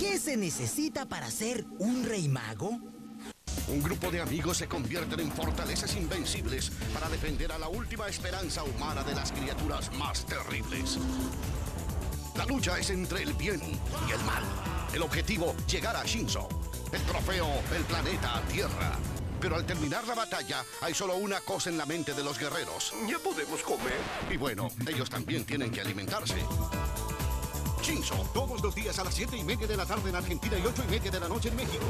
¿Qué se necesita para ser un rey mago? Un grupo de amigos se convierten en fortalezas invencibles para defender a la última esperanza humana de las criaturas más terribles. La lucha es entre el bien y el mal. El objetivo, llegar a Shinzo. El trofeo, el planeta Tierra. Pero al terminar la batalla, hay solo una cosa en la mente de los guerreros. Ya podemos comer. Y bueno, ellos también tienen que alimentarse. Shinzo, todos los días a las 7:30 de la tarde en Argentina y 8:30 de la noche en México.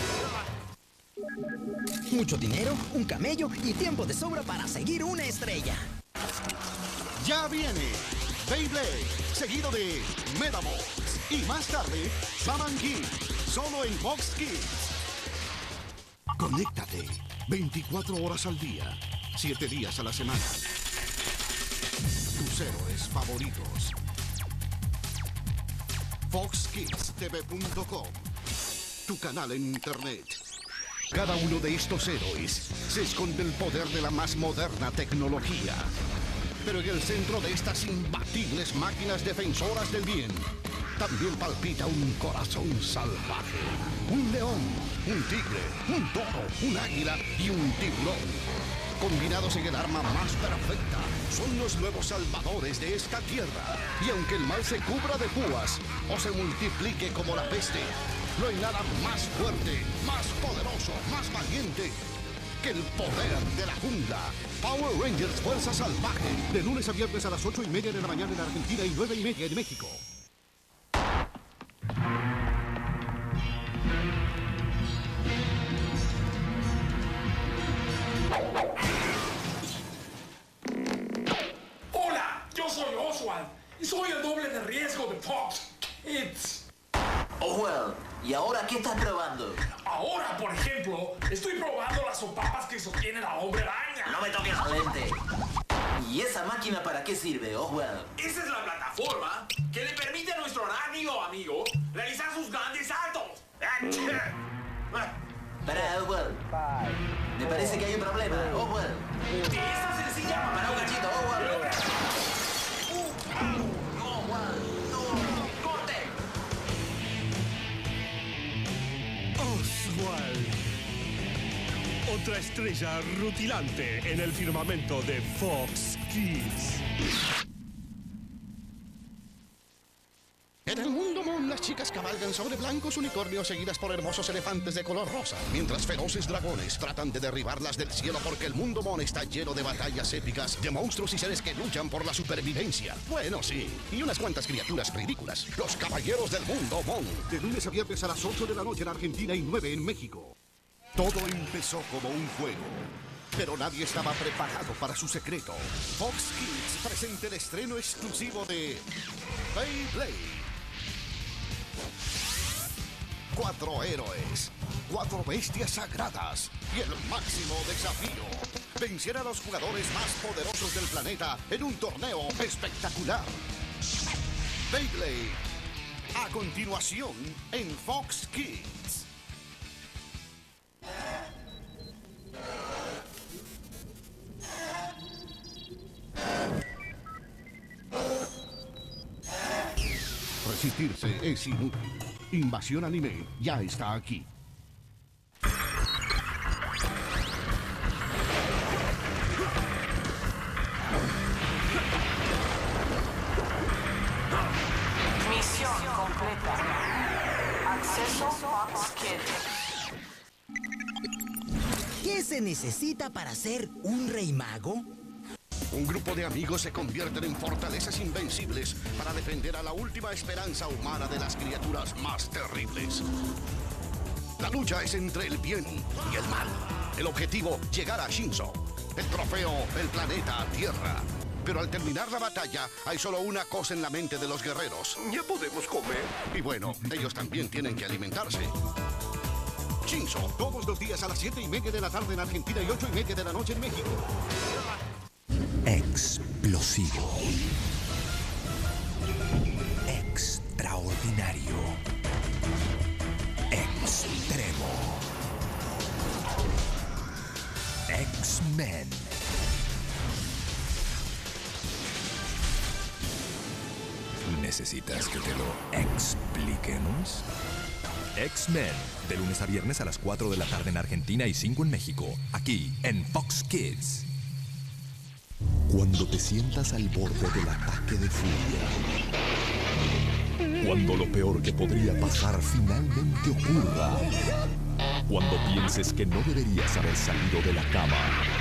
Mucho dinero, un camello y tiempo de sobra para seguir una estrella. Ya viene Beyblade, seguido de Medabots. Y más tarde, Shaman King, solo en Fox Kids. Conéctate 24 horas al día, 7 días a la semana. Tus héroes favoritos. FoxKidsTV.com, tu canal en internet. Cada uno de estos héroes se esconde el poder de la más moderna tecnología. Pero en el centro de estas imbatibles máquinas defensoras del bien, también palpita un corazón salvaje. Un león, un tigre, un toro, un águila y un tiburón. Combinados en el arma más perfecta, son los nuevos salvadores de esta tierra. Y aunque el mal se cubra de púas o se multiplique como la peste, no hay nada más fuerte, más poderoso, más valiente que el poder de la jungla. Power Rangers Fuerza Salvaje. De lunes a viernes a las 8:30 de la mañana en Argentina y 9:30 en México. Hola, yo soy Oswald y soy el doble de riesgo de Fox Kids. Oswald, ¿y ahora qué estás probando? Ahora, por ejemplo, estoy probando las sopapas que sostienen a Hombre Araña. No me toques la lente. ¿Y esa máquina para qué sirve, Oswald? Esa es la plataforma que le permite a nuestro arácnido amigo realizar sus grandes saltos. Para, Oswald. Me parece que hay un problema, Oswald. Esta sencilla Para un cachito, Oswald. Oswald, no, corte. Oswald. Otra estrella rutilante en el firmamento de Fox Kids. En el mundo Mon, las chicas cabalgan sobre blancos unicornios seguidas por hermosos elefantes de color rosa, mientras feroces dragones tratan de derribarlas del cielo porque el mundo Mon está lleno de batallas épicas, de monstruos y seres que luchan por la supervivencia. Bueno, sí, y unas cuantas criaturas ridículas. Los caballeros del mundo Mon. De lunes a viernes a las 8 de la noche en Argentina y 9 en México. Todo empezó como un juego, pero nadie estaba preparado para su secreto. Fox Kids presenta el estreno exclusivo de Beyblade. 4 héroes, 4 bestias sagradas y el máximo desafío: vencer a los jugadores más poderosos del planeta en un torneo espectacular. Beyblade, a continuación en Fox Kids. Resistirse es inútil. Invasión Anime ya está aquí. Misión completa. Acceso Fox Kids. ¿Qué se necesita para ser un rey mago? Un grupo de amigos se convierten en fortalezas invencibles para defender a la última esperanza humana de las criaturas más terribles. La lucha es entre el bien y el mal. El objetivo, llegar a Shinzo. El trofeo, el planeta Tierra. Pero al terminar la batalla, hay solo una cosa en la mente de los guerreros. Ya podemos comer. Y bueno, ellos también tienen que alimentarse. Shinzo, todos los días a las 7:30 de la tarde en Argentina y 8:30 de la noche en México. Explosivo. Extraordinario. Extremo. X-Men. ¿Necesitas que te lo expliquemos? X-Men, de lunes a viernes a las 4 de la tarde en Argentina y 5 en México, aquí en Fox Kids. Cuando te sientas al borde del ataque de furia, cuando lo peor que podría pasar finalmente ocurra, cuando pienses que no deberías haber salido de la cama,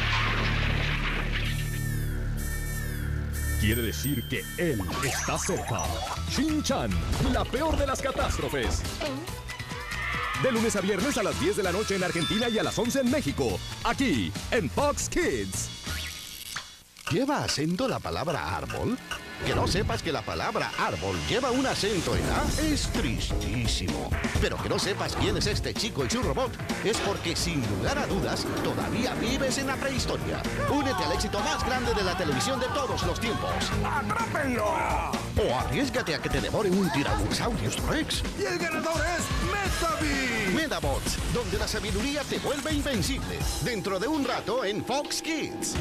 quiere decir que él está cerca. Shin-Chan, la peor de las catástrofes. De lunes a viernes a las 10 de la noche en Argentina y a las 11 en México, aquí en Fox Kids. ¿Lleva acento la palabra árbol? Que no sepas que la palabra árbol lleva un acento en A es tristísimo. Pero que no sepas quién es este chico y su robot es porque, sin lugar a dudas, todavía vives en la prehistoria. Únete al éxito más grande de la televisión de todos los tiempos. ¡Atrápenlo! O arriésgate a que te devoren un Tyrannosaurus Rex. Y el ganador es Metavi. Medabots, donde la sabiduría te vuelve invencible. Dentro de un rato en Fox Kids.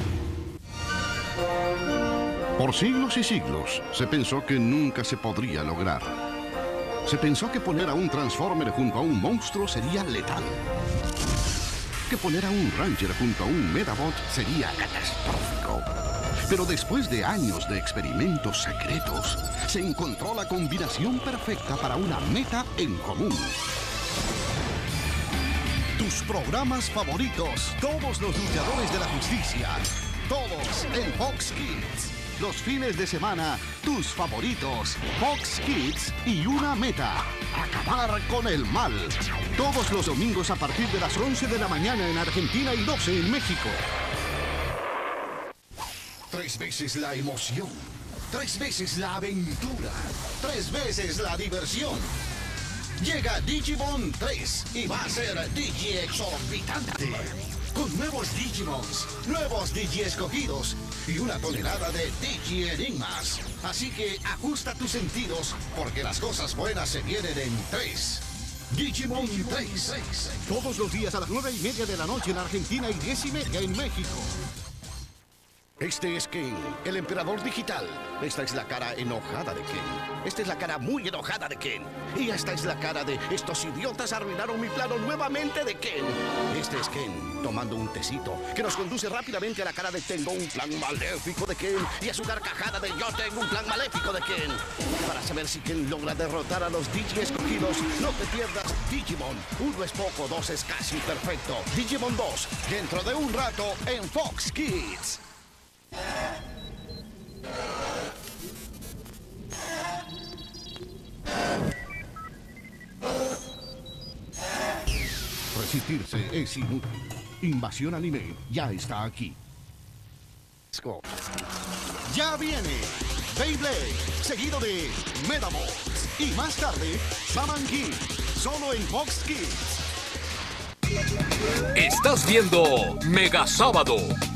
Por siglos y siglos se pensó que nunca se podría lograr. Se pensó que poner a un Transformer junto a un monstruo sería letal. Que poner a un Ranger junto a un Medabot sería catastrófico. Pero después de años de experimentos secretos, se encontró la combinación perfecta para una meta en común. Tus programas favoritos, todos los luchadores de la justicia, todos en Fox Kids. Los fines de semana, tus favoritos, Fox Kids y una meta, acabar con el mal. Todos los domingos a partir de las 11 de la mañana en Argentina y 12 en México. 3 veces la emoción, 3 veces la aventura, 3 veces la diversión. Llega Digimon 3 y va a ser Digi exorbitante. Con nuevos Digimons, nuevos Digi escogidos y una tonelada de Digi enigmas. Así que ajusta tus sentidos porque las cosas buenas se vienen en 3. Digimon 3. Todos los días a las 9:30 de la noche en Argentina y 10:30 en México. Este es Ken, el emperador digital. Esta es la cara enojada de Ken. Esta es la cara muy enojada de Ken. Y esta es la cara de estos idiotas arruinaron mi plano nuevamente de Ken. Este es Ken, tomando un tecito, que nos conduce rápidamente a la cara de tengo un plan maléfico de Ken y a su carcajada de yo tengo un plan maléfico de Ken. Para saber si Ken logra derrotar a los Digi escogidos, no te pierdas Digimon. 1 es poco, 2 es casi perfecto. Digimon 2, dentro de un rato en Fox Kids. Resistirse es inútil. Invasión Anime ya está aquí. Ya viene Beyblade, seguido de Medabots y más tarde Shaman King, solo en Fox Kids. Estás viendo Mega Sábado